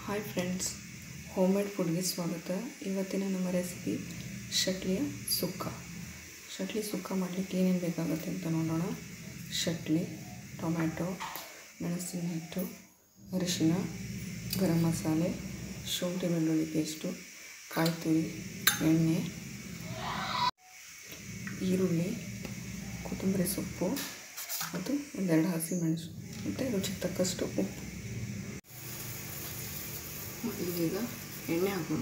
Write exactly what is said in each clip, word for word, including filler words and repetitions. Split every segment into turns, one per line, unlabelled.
Hi friends, home made ಫುಡ್ಗೆ ಸ್ವಾಗತ. ಇವತ್ತಿನ ನಮ್ಮ ರೆಸಿಪಿ ಶಟ್ಲಿಯ ಸುಕ್ಕ. ಶಟ್ಲಿ ಸುಕ್ಕ ಮಾಡಲಿಕ್ಕೆ ಏನೇನು ಬೇಕಾಗುತ್ತೆ ಅಂತ ನೋಡೋಣ. ಶಟ್ಲಿ, ಟೊಮ್ಯಾಟೊ, ಮೆಣಸಿನ ಹಿಟ್ಟು, ಅರಿಶಿನ, ಗರಂ ಮಸಾಲೆ, ಶುಂಠಿ ಬೆಳ್ಳುಳ್ಳಿ ಪೇಸ್ಟು, ಕಾಯಿ ತುರಿ, ಎಣ್ಣೆ, ಈರುಳ್ಳಿ, ಕೊತ್ತಂಬರಿ ಸೊಪ್ಪು ಮತ್ತು ಒಂದೆರಡು ಹಸಿಮೆಣಸು ಮತ್ತು ರುಚಿಗೆ ತಕ್ಕಷ್ಟು ಉಪ್ಪು. ಮೊದಲಿಗೆ ಎಣ್ಣೆ ಹಾಕೋಣ.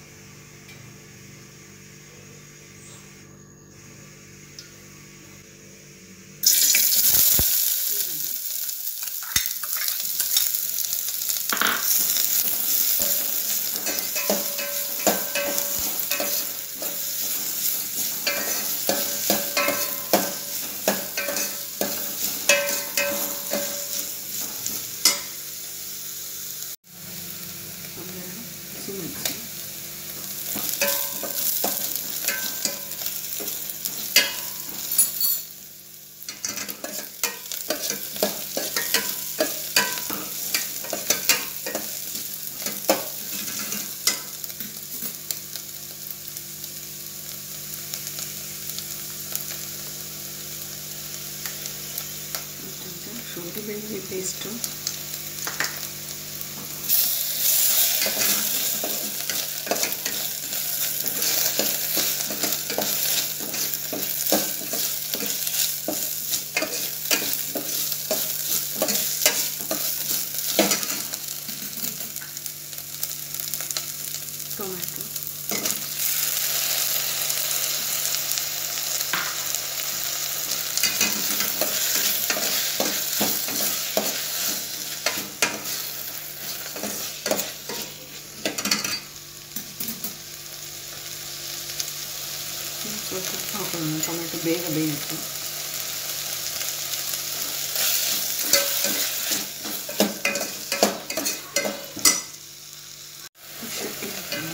ಹಸಿಮೆಣಸು, ಶುಂಠಿ ಬೆಳ್ಳುಳ್ಳಿ ಪೇಸ್ಟು, ಟೊಮ್ಯಾಟೊ, ಸ್ವಲ್ಪ ಹಾಕೋಣ. ಟೊಮೆಟೊ ಬೇಗ ಬೇಯುತ್ತೆ. ಶಟ್ಲಿ ಹಾಕೋಣ.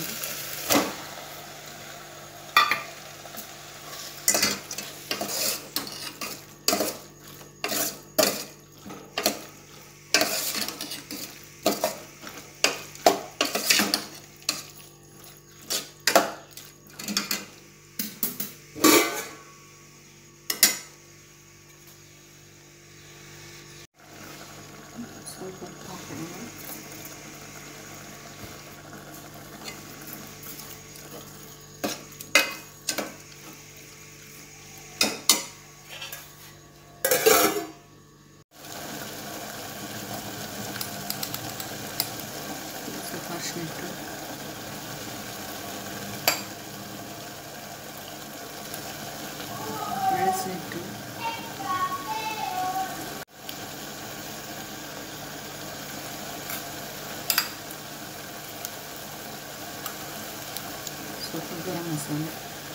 ಸ್ವಲ್ಪ ಉಪ್ಪು ಹಾಕೋಣ. ಸ್ವಲ್ಪ ಅರಿಶಿನ ಹಿಟ್ಟು, ಮೆಣಸಿನ ಹಿಟ್ಟು, ಸ್ವಲ್ಪ ಗರಂ ಮಸಾಲೆ,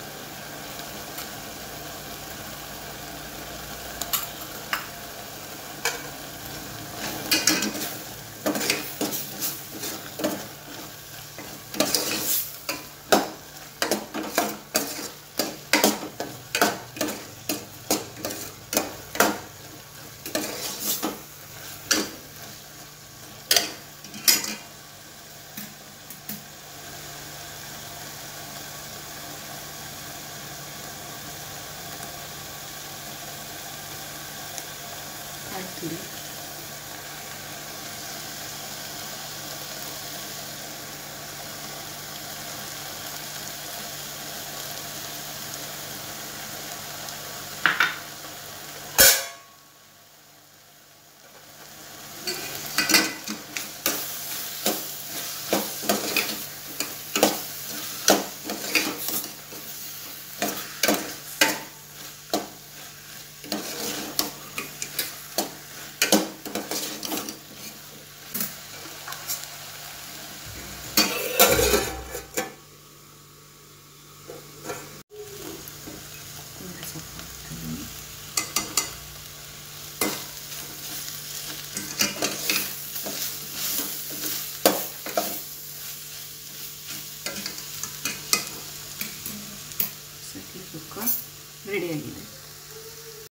ಕಾಯಿ ತುರಿ, ಶಟ್ಲಿ ಸುಕ್ಕ ರೆಡಿಯಾಗಿದೆ.